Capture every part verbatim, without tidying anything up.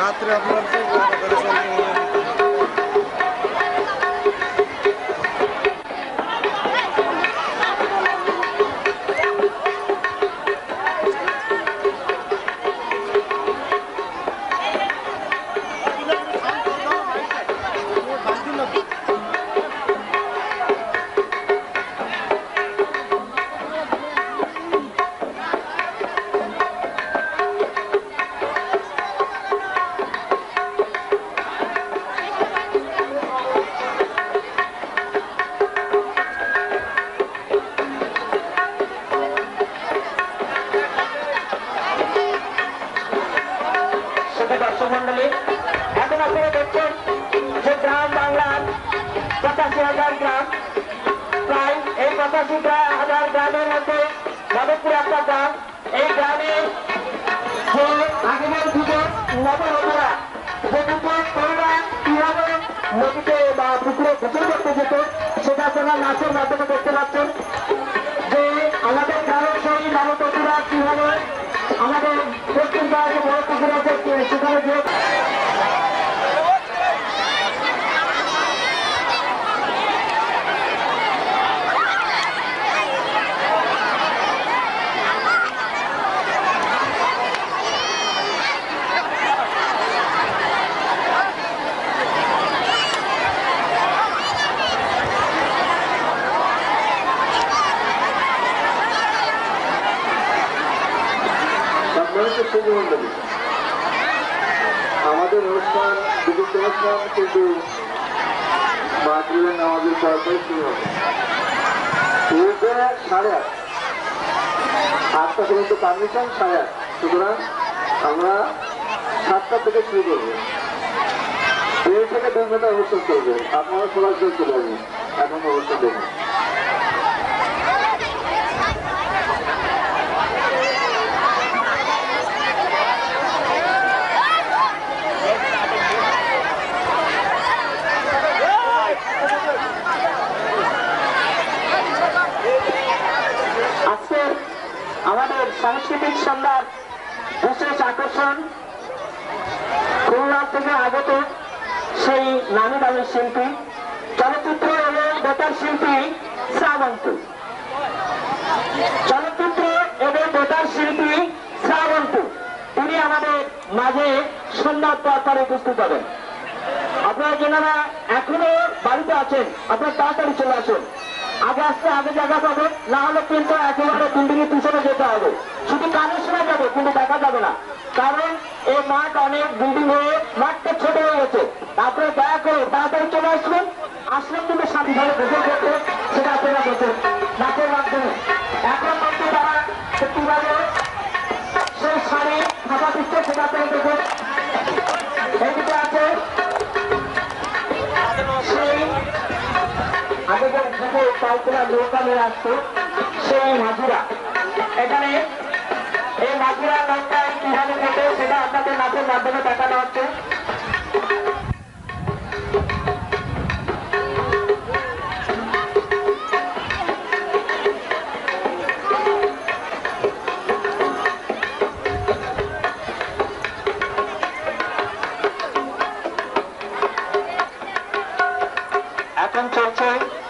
রাত্রে আপনার হাজার গ্রামের মধ্যে যাদবপুর একটা গ্রাম। এই গ্রামে যে আগের যুগে নবহরা যে তরুণরা কিভাবে নদীতে বা পুকুরে গোসল করতে যেত সেটা আপনারা নাচের মাধ্যমে দেখতে পাচ্ছেন। যে আমাদের গ্রামের সেই নবতরুণরা কিভাবে আমাদের পশ্চিম পাড়ে বড় পুকুর আছে সেখানে যে আমাদের অনুষ্ঠান বিদ্যুৎ অনুষ্ঠান কিন্তু মাতৃলেন আমাদের সরকারি শুরু হবে সাড়ে আট আটটা পর্যন্ত পারমিশন সাড়ে আট। সুতরাং আমরা সাতটা থেকে শুরু করবো, দেড় থেকে দুই ঘন্টা অনুষ্ঠান করবে। আপনারা সবাই চলতে পারবেন এখন অনুষ্ঠান দেখুন। আমাদের সাংস্কৃতিক সন্ধ্যার বিশেষ আকর্ষণ খুলনা থেকে আগত সেই নামি দামি শিল্পী, চলচ্চিত্র এবং বেতার শিল্পী শ্রাবন্ত। চলচ্চিত্র এবং বেতার শিল্পী শ্রাবন্ত তিনি আমাদের মাঝে সন্ধ্যার পর পরে উপস্থিত হবেন। আপনারা যেনারা এখনো বাড়িতে আছেন আপনারা তাড়াতাড়ি চলে আসুন, আগে আসতে আগে জায়গা পাবে, না হলে কিন্তু একেবারে বিল্ডিং এর পিছনে যেতে হবে। শুধু কানে শোনা যাবে কিন্তু দেখা যাবে না, কারণ এই মাঠ অনেক বিল্ডিং হয়ে মাঠটা ছোট হয়ে গেছে। তারপরে দয়া করে তাড়াতাড়ি চলে আসবেন, আসলেন কিন্তু শান্তিভাবে গোসল করতে সেটা আপনারা দেখেন নাচের মাধ্যমে। এখন কিন্তু তারা কিভাবে সেই শাড়ি ফাঁকা দিচ্ছে সেটা আপনারা দেখেন। এইদিকে আছে সেই আগেকার যুগে পালতোলা নৌকা নিয়ে আসতো সেই মাঝিরা। এখানে এই মাঝিরা নৌকায় কিভাবে যেতে সেটা আপনাদের নাচের মাধ্যমে দেখানো হচ্ছে। এখন চলছে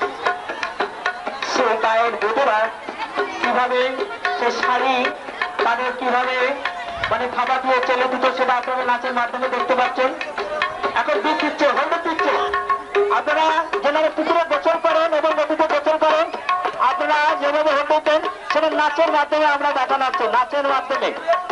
সে গায়ের বেদরা কিভাবে সে শাড়ি তাদের কিভাবে মানে খাবার দিয়ে চলে দিত সেটা আপনারা নাচের মাধ্যমে দেখতে পাচ্ছেন। এখন দুধ দিচ্ছে, হলুদ দিচ্ছে। আপনারা যেভাবে পুকুরে গোসল করেন এবং নদীতে গোসল করেন আপনারা যেভাবে হলুদ দেন সেটা নাচের মাধ্যমে আমরা দেখানো হচ্ছে, নাচের মাধ্যমে।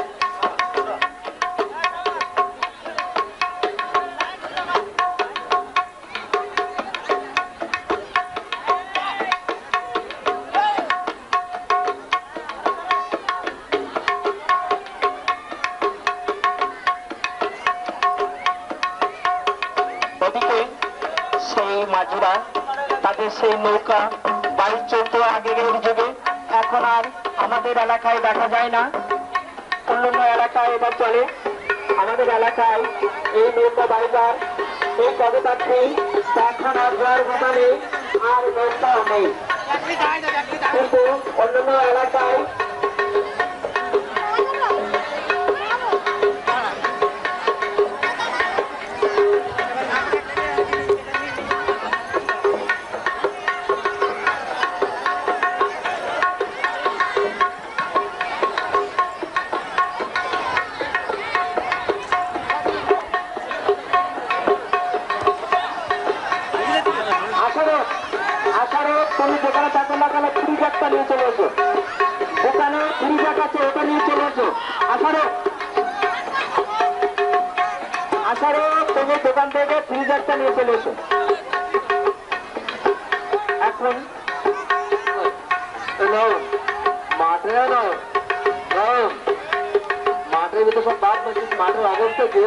ওদিকে সেই মাঝিরা তাদের সেই নৌকা বাইক চলতো আগের যুগে, এখন আর আমাদের এলাকায় দেখা যায় না, অন্যান্য এলাকায় এটা চলে। আমাদের এলাকায় এই নৌকা বাইকার এই পদযাত্রী এখন আর যাওয়ার কথা নেই, আর নৌকাও নেই, কিন্তু অন্যান্য এলাকায় আসো আসারও তুমি দোকান থেকে ফ্রিজারটা নিয়ে চলে এসো এখন মাঠে না মাঠের ভিতরে সব বাদ বলছিস মাঠের অবস্থা কি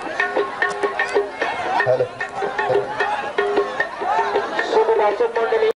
হ্যালো হ্যালো শুধু দর্শক মন্ডলী